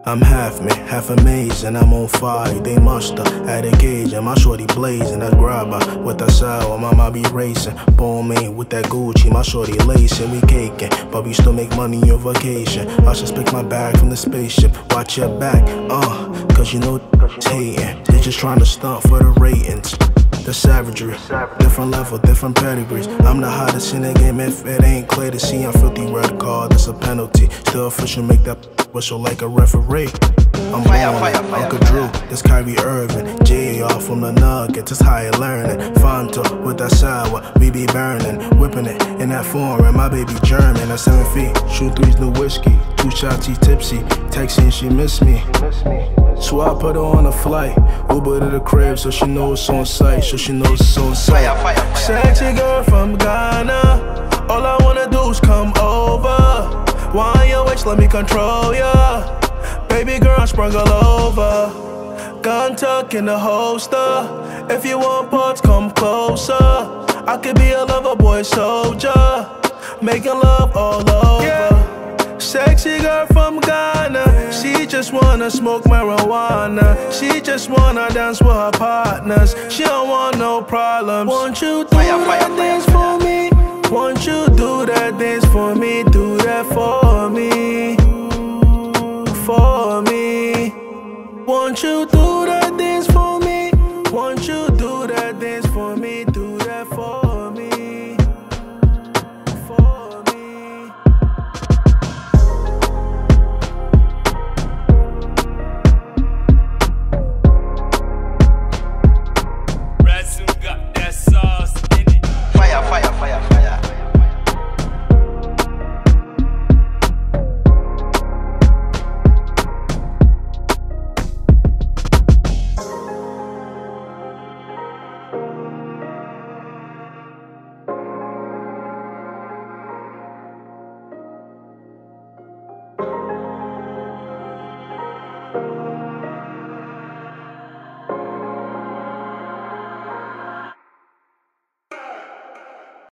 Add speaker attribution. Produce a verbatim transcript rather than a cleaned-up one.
Speaker 1: I'm half me, half amazing, I'm on fire. They muster at a gauge, and my shorty blazing. That's grabba with that sour, mama be racing. Balmain with that Gucci, my shorty lacin. We cakin, but we still make money on vacation. I just pick my bag from the spaceship. Watch your back, uh, cause you know it's hatin'. They just trying to stunt for the ratings. The savagery, different level, different pedigrees. I'm the hottest in the game. If it ain't clear to see, I'm filthy red card, that's a penalty. Still official, make that whistle like a referee. I'm ballin, Uncle Drew, this Kyrie Irving. J R from the nugget, this high learning. Fronto with that sour, we be burnin, whipping it in that foreign. My baby German at seven feet, shoot threes, no whiskey. Two shawty tipsy, texting she miss me. So I put her on a flight, Uber to the crib so she knows it's on site, so she knows it's on site. Sexy girl from Ghana, all I wanna do is come over. Why your waist, let me control ya. Baby girl, I sprung all over. Gun tuck in the holster. If you want parts, come closer. I could be a lover boy soldier, making love all over. Yeah. Sexy girl from Ghana, she just wanna smoke marijuana. She just wanna dance with her partners. She don't want no problems. Won't you do that dance for me? Won't you do that dance for me? Do that for me, for me. Won't you do